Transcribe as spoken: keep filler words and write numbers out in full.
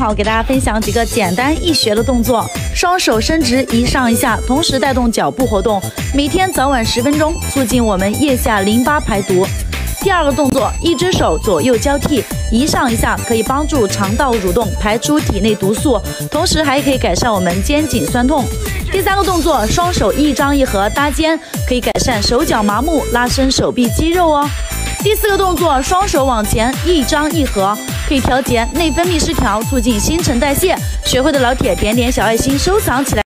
好，给大家分享几个简单易学的动作。双手伸直，一上一下，同时带动脚部活动，每天早晚十分钟，促进我们腋下淋巴排毒。第二个动作，一只手左右交替，一上一下，可以帮助肠道蠕动，排出体内毒素，同时还可以改善我们肩颈酸痛。第三个动作，双手一张一合搭肩，可以改善手脚麻木，拉伸手臂肌肉哦。第四个动作，双手往前一张一合，可以调节内分泌失调，促进新陈代谢。学会的老铁点点小爱心收藏起来。